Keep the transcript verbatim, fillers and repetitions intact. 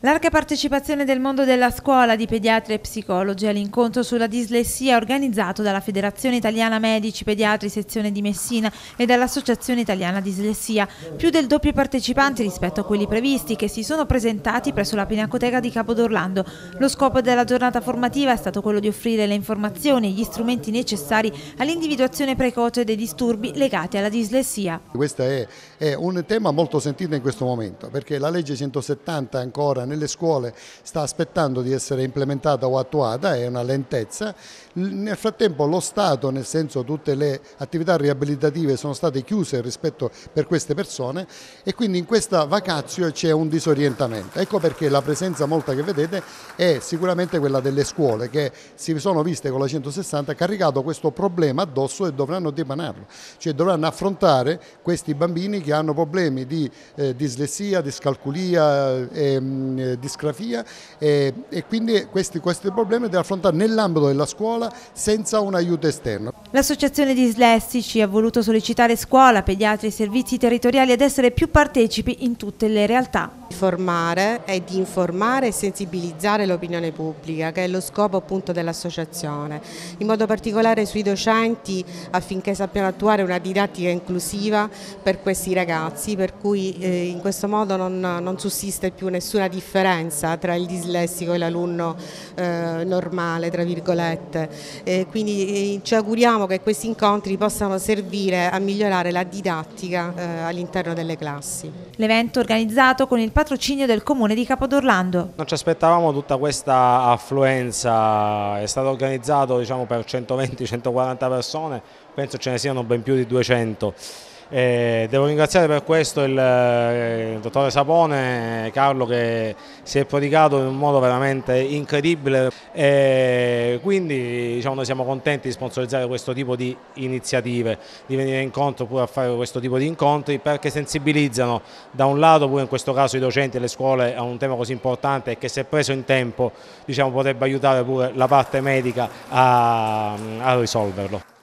Larga partecipazione del mondo della scuola, di pediatri e psicologi all'incontro sulla dislessia organizzato dalla Federazione Italiana Medici Pediatri sezione di Messina e dall'Associazione Italiana Dislessia. Più del doppio partecipanti rispetto a quelli previsti, che si sono presentati presso la Pinacoteca di Capodorlando. Lo scopo della giornata formativa è stato quello di offrire le informazioni e gli strumenti necessari all'individuazione precoce dei disturbi legati alla dislessia. Questo è, è un tema molto sentito in questo momento, perché la legge centosettanta ancora nelle scuole sta aspettando di essere implementata o attuata, è una lentezza. Nel frattempo lo Stato, nel senso tutte le attività riabilitative sono state chiuse rispetto per queste persone e quindi in questa vacatio c'è un disorientamento. Ecco perché la presenza molta che vedete è sicuramente quella delle scuole che si sono viste con la centosessanta caricato questo problema addosso e dovranno dipanarlo, cioè dovranno affrontare questi bambini che hanno problemi di eh, dislessia, discalculia, eh, disgrafia e, e quindi questi, questi problemi devono affrontare nell'ambito della scuola senza un aiuto esterno. L'Associazione Dislessici ha voluto sollecitare scuola, pediatri e servizi territoriali ad essere più partecipi in tutte le realtà. Formare e di informare e sensibilizzare l'opinione pubblica, che è lo scopo appunto dell'associazione, in modo particolare sui docenti affinché sappiano attuare una didattica inclusiva per questi ragazzi, per cui eh, in questo modo non, non sussiste più nessuna differenza tra il dislessico e l'alunno eh, normale, tra virgolette. Eh, quindi eh, ci auguriamo che questi incontri possano servire a migliorare la didattica eh, all'interno delle classi. L'evento organizzato con il patrocinio del Comune di Capodorlando. Non ci aspettavamo tutta questa affluenza, è stato organizzato diciamo, per centoventi centoquaranta persone, penso ce ne siano ben più di duecento. Eh, devo ringraziare per questo il, il dottore Sapone, Carlo, che si è prodigato in un modo veramente incredibile e quindi diciamo, noi siamo contenti di sponsorizzare questo tipo di iniziative, di venire incontro pure a fare questo tipo di incontri perché sensibilizzano da un lato pure in questo caso i docenti e le scuole a un tema così importante e che se preso in tempo diciamo, potrebbe aiutare pure la parte medica a, a risolverlo.